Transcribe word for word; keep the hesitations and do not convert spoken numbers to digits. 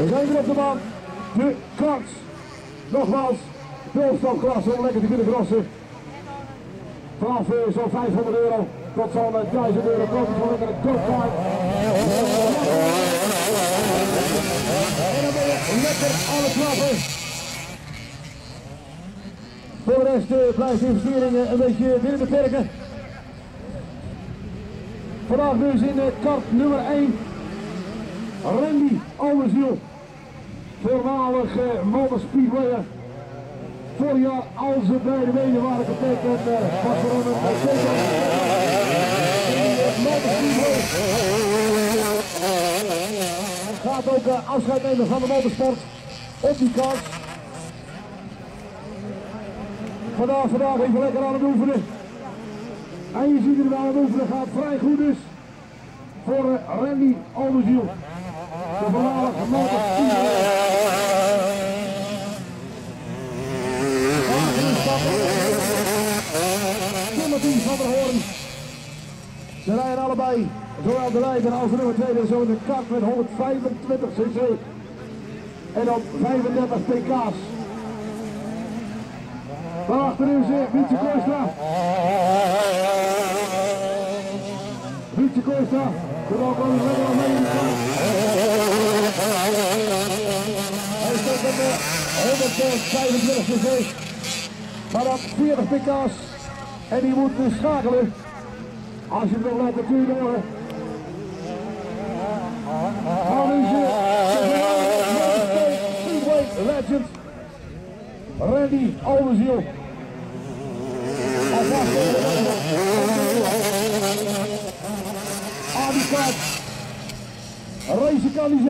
We zijn weer op de baan. De karts. Nogmaals, de opstapklasse om lekker te kunnen crossen. Vanaf uh, zo'n vijfhonderd euro tot zo'n uh, duizend euro koop je voor lekker een go-kart. En dan ben je lekker aan het klappen. Voor de rest uh, blijft de investeringen een beetje binnen de perken. Vandaag dus in de kart nummer één. Randy Alderziel. Voormalig uh, motorspeedwayer. Vorig jaar al zijn beide benen waren getekend. Uh, was voor hem een teken. Gaat ook uh, afscheid nemen van de motorsport op die kart. Vandaag, vandaag even lekker aan het oefenen. En je ziet er aan het oefenen gaat vrij goed dus. Voor uh, Randy Alderziel. De voormalige motorspeedwayer. Timothy van der Hoorn. Ze rijden allebei, zowel de leider als de nummer twee, zo in de kart met honderdvijfentwintig cc en op vijfendertig pk's. Daarachter is Wietse Kooistra. Wietse Kooistra, de bal kwam er lekker al mee in de kant. Hij staat op honderdvijfentwintig cc, maar op veertig pk's. En die moet dus schakelen. Als je het wil laten kun je door. Gaan nu ze Speedway Legend Randy Alderziel. Aan die kant. Race kan die